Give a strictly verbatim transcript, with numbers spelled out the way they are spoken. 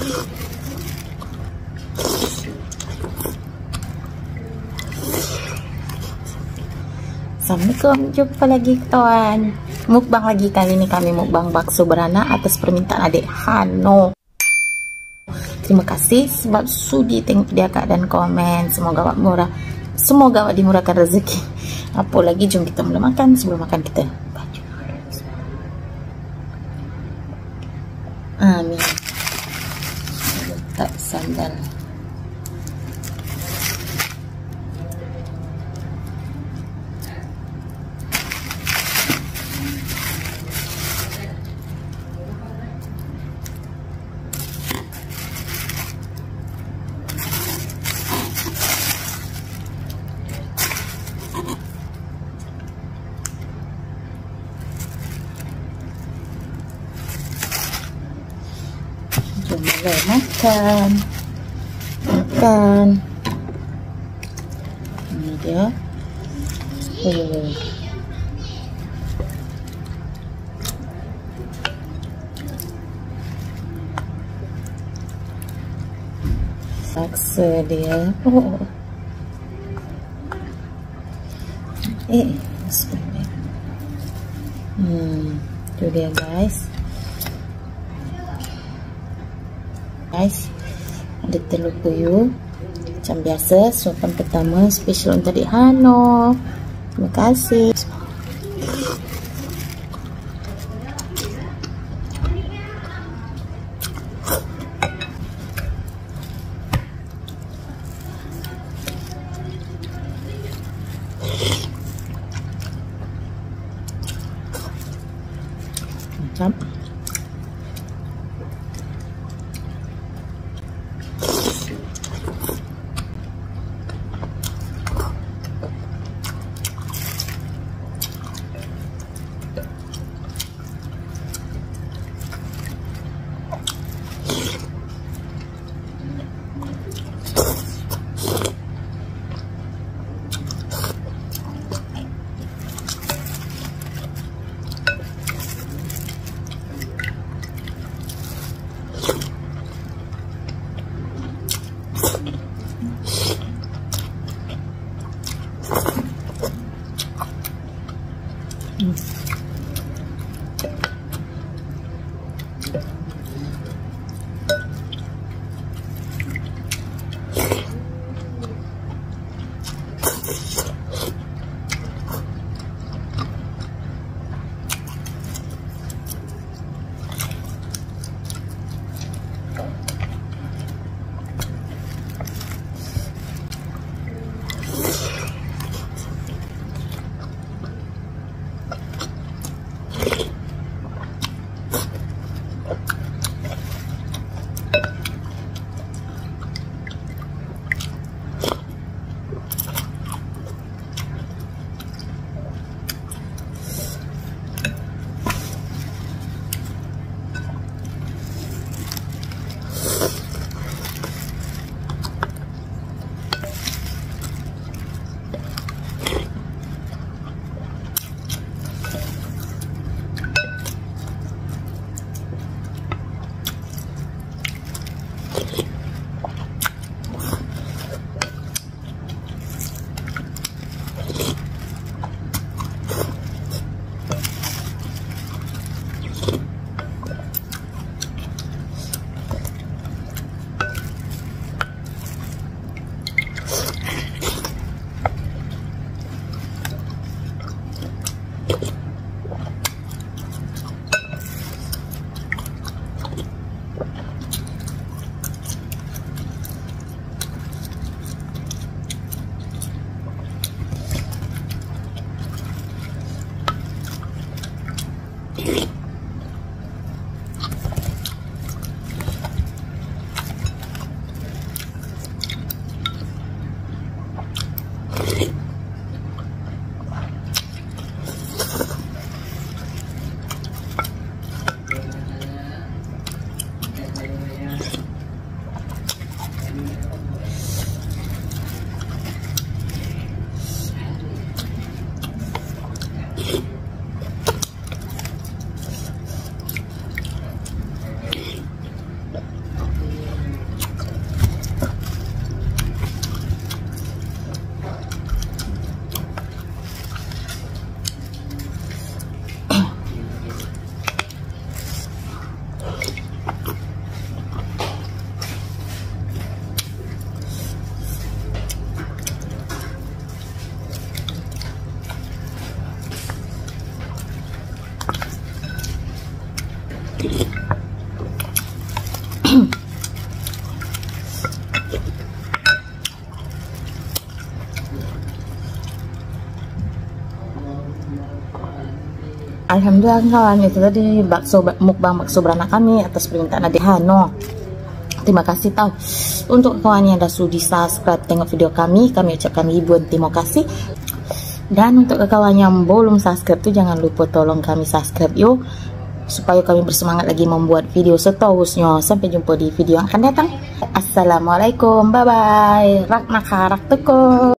Assalamualaikum, jumpa lagi kawan. Mukbang lagi, kali ini kami mukbang bakso beranak atas permintaan adik Hano. Terima kasih sebab sudi tengok dia kak dan komen. Semoga awak murah, semoga awak dimurahkan rezeki. Apa lagi, jom kita mula makan. Sebelum makan kita baca. Amin. Letak sandal. Jom mulai makan. Makan. Ini dia. Oh. Paksa dia. Oh. Eh, bismillah. Hmm, itu dia guys. Guys, ada telur puyuh macam biasa, suapan pertama special untuk adik Hano. Terima kasih. Macam Hmm. alhamdulillah kawan, itu tadi bakso mukbang bakso beranak kami atas permintaan Ade Hano. Terima kasih tahu untuk kawan yang dah sudi subscribe tengok video kami, kami ucapkan ribuan terima kasih. Dan untuk kawan yang belum subscribe tuh jangan lupa tolong kami subscribe yuk, supaya kami bersemangat lagi membuat video seterusnya. Sampai jumpa di video yang akan datang. Assalamualaikum, bye bye. Rak nakarak teko.